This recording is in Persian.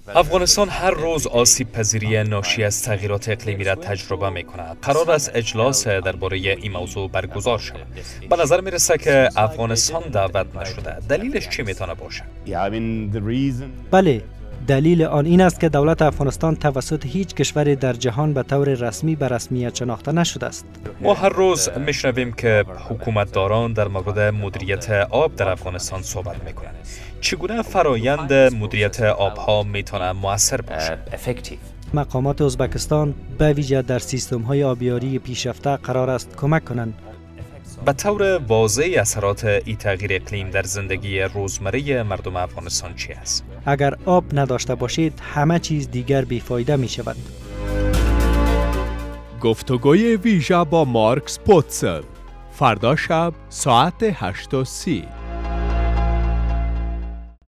افغانستان هر روز آسیب پذیری ناشی از تغییرات اقلیمی را تجربه می کند. قرار است اجلاس درباره این موضوع برگزار شود. به نظر می رسد که افغانستان دعوت نشده. دلیلش چی میتونه باشه؟ بله، دلیل آن این است که دولت افغانستان توسط هیچ کشور در جهان به طور رسمی به رسمیت شناخته نشده است. ما هر روز میشنویم که حکومتداران در مورد مدیریت آب در افغانستان صحبت میکنند. چگونه فرایند مدیریت آبها میتونه مؤثر باشه؟ مقامات ازبکستان به ویژه در سیستم‌های آبیاری پیشرفته قرار است کمک کنند. به طور واضح اثرات این تغییر اقلیم در زندگی روزمره مردم افغانستان چی است؟ اگر آب نداشته باشید همه چیز دیگر بیفایده می شود. گفتگوی ویژه با مارک سپوتسل فردا شب ساعت 8:30